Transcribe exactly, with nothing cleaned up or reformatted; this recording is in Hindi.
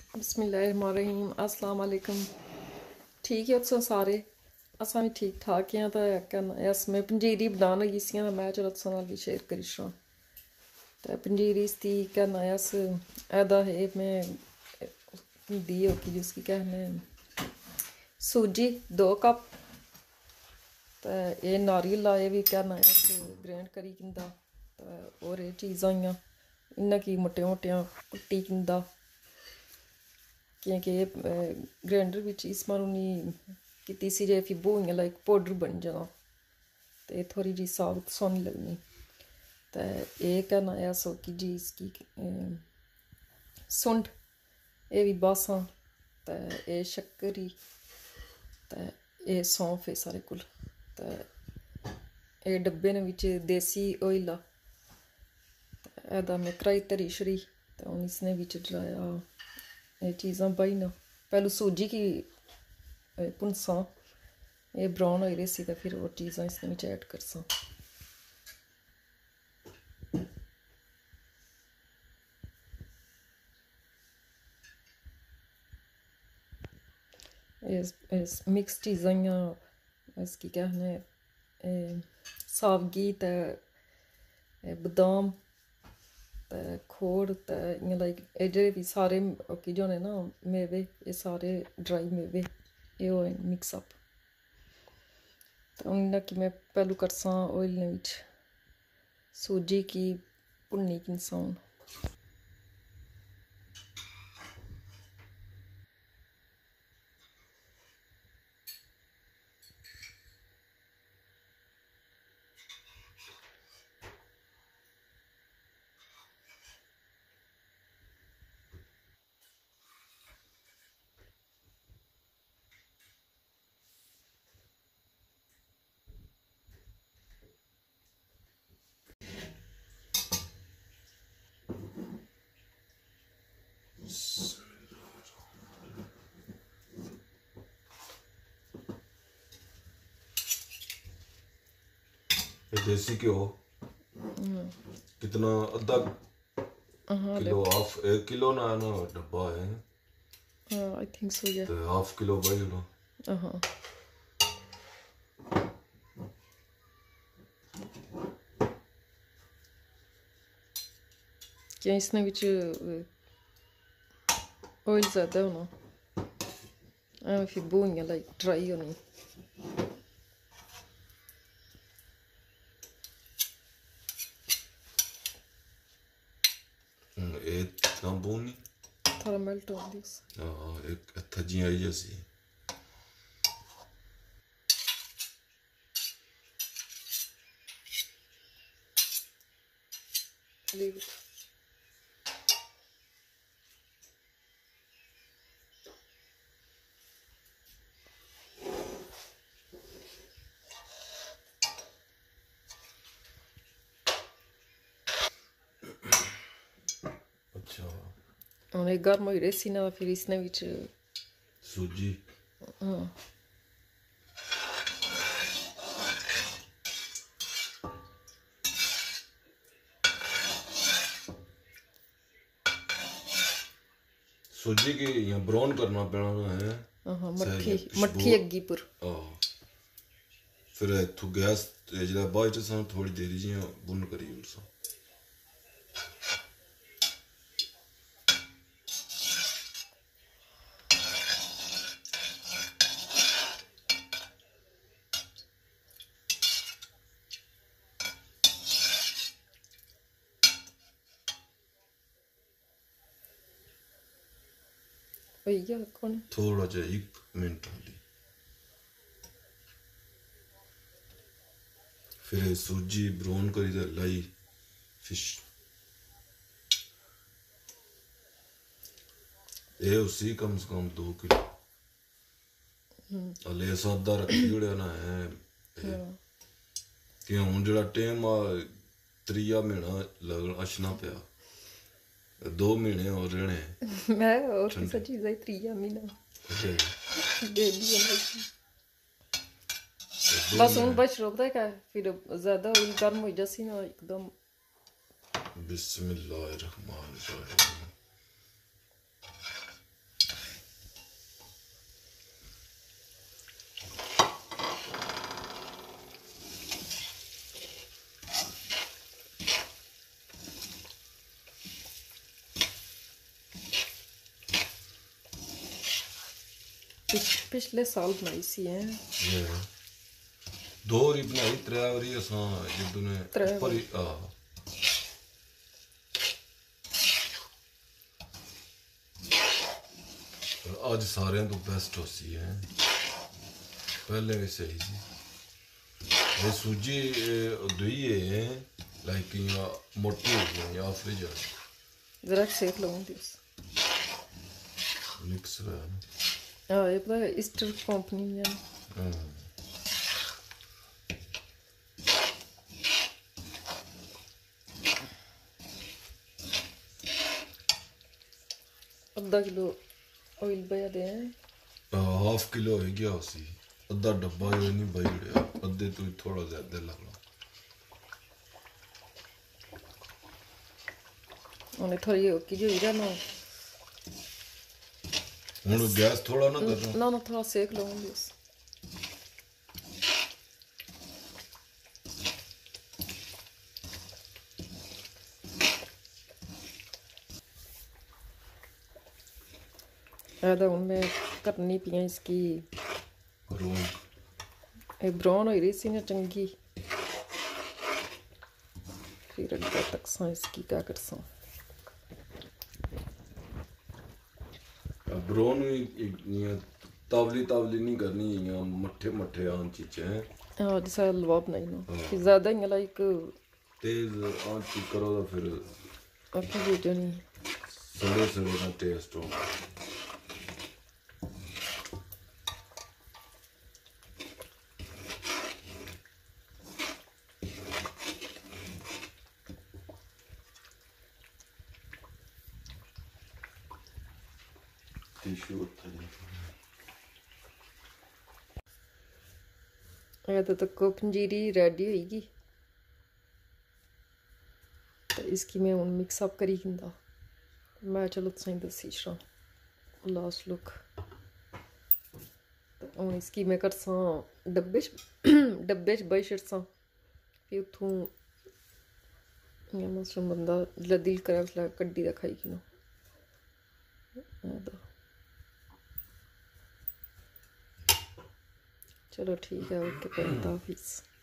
बिस्मिल्लाहिर्रहमानिर्रहीम अस्सलाम वालेकुम। ठीक है तुस सारे असां भी ठीक ठाक हैं। तो कहना अस मैं पंजीरी बनान लगी सी तो मैं चलो तुसां नाल भी शेयर करी छां। तो पंजीरी इसकी कहना अस एदा है मैं दी होगी जिसकी कहने सूजी दो कप। तो ये नारियल लाए भी कहना अस ग्रैंड करी किंदा तो और ये चीज़ां आइयां इन्ना की मोटे मोटियां कुट्टी किंदा क्योंकि ग्राइंडर बिच इस मारूनी कीती सी जे फिर बोइयां लाइक पाउडर बन जाना तो ये थोड़ी जी साबत सोहनी लगनी। तो ये कहना है सौकी जी इसकी सुंड ये भी बासां तो ये शक्करी तो ये सौंफ है सारे कुल। तो ये डब्बे ने बिच देसी ऑयल आ एदा मैं कढ़ाई धरी छड़ी तो हूँ इसने बिच डलाया ये चीज़ां पाई ना पहलू सूजी की भुनसां ये ब्राउन हो सी तो फिर और चीज़ां इसने बिच ऐड करसां। मिक्स चीज़ां इसकी कहने सावगी तो बदाम तो खोड़ तो इ'यां लाइक एह् जेह्ड़े बी सारे ओह्की जो होने ना मेवे ये सारे ड्राई मेवे ये होए मिक्स अप। तो इ'यां कि मैं पहलू करसां ऑयल ने बिच सूजी की भुन्नी किनसां। देसी घ्यो कितना अद्धा किलो हाफ एक किलो ना ना डब्बा है आई थिंक सो या तो हाफ किलो भाई ना हाँ क्या इसने बिच ऑयल ज़्यादा होना एवं फिर बोइयां लाइक ड्राई होनी। एक ना बोनी थोड़ा मेल्ट हो दिस हाँ एक थजी आई जैसी leave it. अच्छा और गर्म हो रही सी ना फिर इसने बिच सूजी हाँ सूजी की यहाँ ब्राउन करना पैना है हाँ मट्ठी मट्ठी अग्गी पर फिर इत्थों गैस जेल्लै बाद च सानूं थोड़ी देर जि'यां बुन करी ओड़सां। भैया कौन थोड़ा जा एक मिनट हाली फिर सूजी ब्राउन करी ते लाई फिश ये उसी कम से कम दो किलो हले सादा रखी ओड़ेआ ना है कि हूँ जेह्ड़ा टाइम आ त्रीया महीना लगन अछना पिया दो महीने और रहने मैं और किसी चीज़ है त्रीया महीना बेबी बस उन बच रोकता है क्या फिर ज़्यादा ऑयल गर्म हो जासी ना एकदम। बिस्मिल्लाहिर्रहमानिर्रहीम पिछ, पिछले साल बनाई सी है ये दो री बनाई त्रै बारी असां जिद्दू ने ऊपर ही आ आज सारे तो बेस्ट होसी है पहले भी सही सी ये सूजी दुई है लाइक या मोटी हो गई या फ्रिज जरा सेक लूँगी मिक्स है हाँ ये पता है ईस्टर कंपनी है आधा किलो ऑयल बया दे हाफ किलो हो गया उसी अद्धा डब्बा ये नहीं बही उड़िया अद्धे तो थोड़ा ज्यादा लगना उन्हें थोड़ी हो की जो इधर ना हूँ गैस थोड़ा ना करना ना ना थोड़ा सेक लूँगी बस ऐसा उनमें करनी पियाँ इसकी ये ब्राउन हो रही सी ना चंगी फिर अगर तक सा इसकी क्या कर सा ब्राउन भी तावली तावली नहीं करनी या मट्ठे मट्ठे आन चीजें हैं हाँ जैसा हलवा बनाई ना कि ज़्यादा ही लाइक तेज आन चीज करो तो फिर आपकी वीडियो नहीं सड़े सड़े का टेस्ट हो टिश्यू तो तक को पंजीरी रेडी होगी तो इसकी मैं हूँ मिक्स अप करी किंदा मैं चलो तुसें दस्सी छां लास्ट लुक तो हूँ इसकी मैं करसां डब्बे च डब्बे च बही छड़सां फ्ही उत्थूं इ'यां मौसम बंदा जिसलै दिल करै उसलै कड्ढी दा खाई किनो चलो ठीक है ओके हाफिज़।